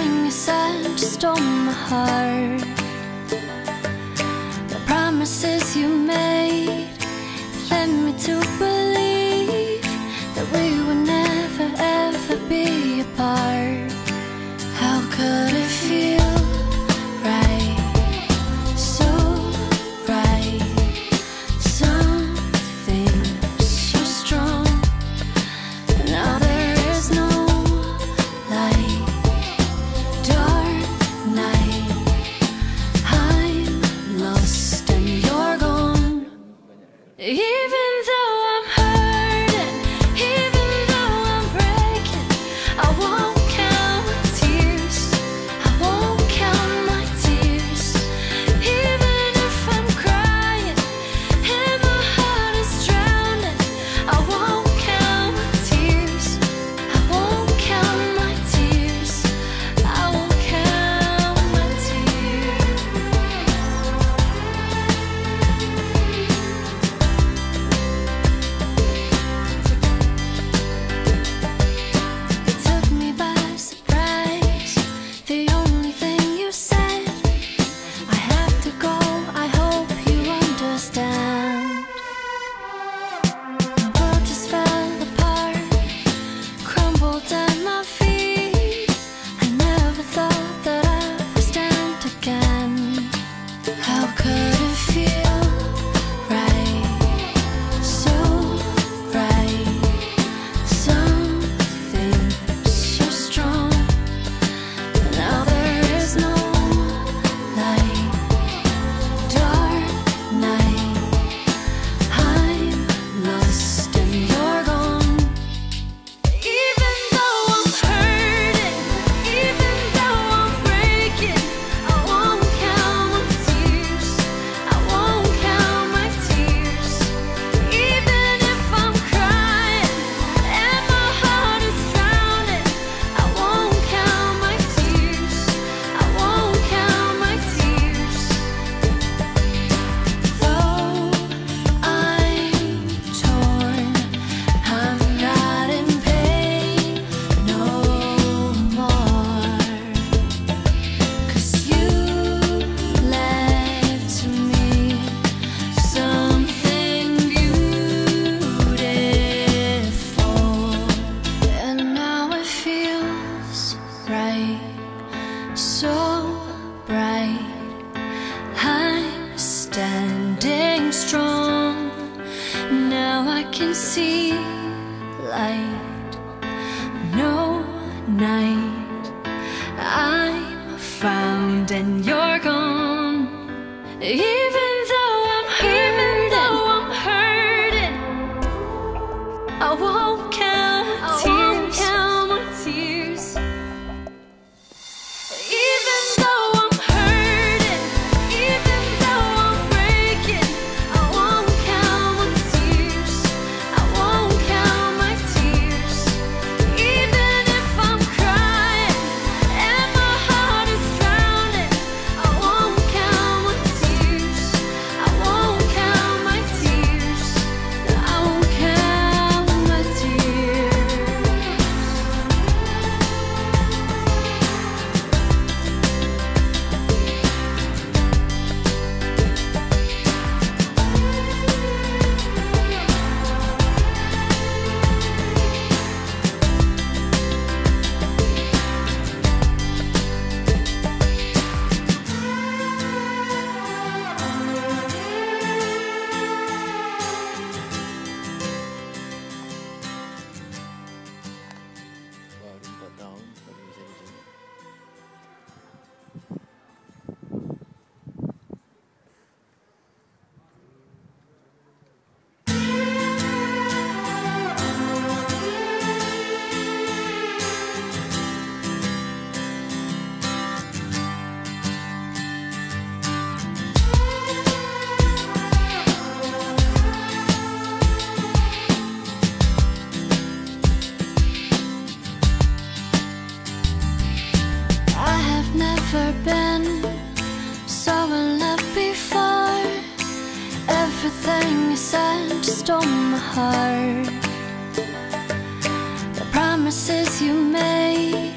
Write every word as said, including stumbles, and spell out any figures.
Everything you said just stole my heart. The promises you made led me to believe that we would never ever be apart. How could it feel right, so right, something so strong? Now there is no light, dark night, I'm lost and you're gone. Even though I'm hurting, even though I'm breaking, I won't count my tears, I won't count my tears. Even if I'm crying and my heart is drowning, I won't count my tears, I won't count my tears, I won't count my tears. It took me by surprise, the only thing you said. I have to go, I hope you understand. My world just fell apart, crumbled at my feet. I never thought that I would stand again. How could it feel right, so right, something so strong? Now there is no light, dark night, I'm lost and you're gone. Even though I'm hurting, even though I'm breaking, I won't count my tears, I won't count my tears. Even if I'm crying and my heart is drowning, I won't count my tears, I won't count my tears. Though I'm torn, I'm not in pain no more, 'cause you left to me something beautiful. And now it feels right, so bright, I'm standing strong. Now I can see light, no night, I'm found and you're gone. Even though I'm hurting, though I'm hurting, I won't count my tears, count my tears. Even though I'm hurting, even though I'm breaking, I won't count my tears, I won't count my tears. Even if I'm crying and my heart is drowning, I won't count my tears, I won't count my tears, I won't count my tears. Baru empat tahun baru bisa di sini. I have never been so in love before. Everything you said just stole my heart. The promises you made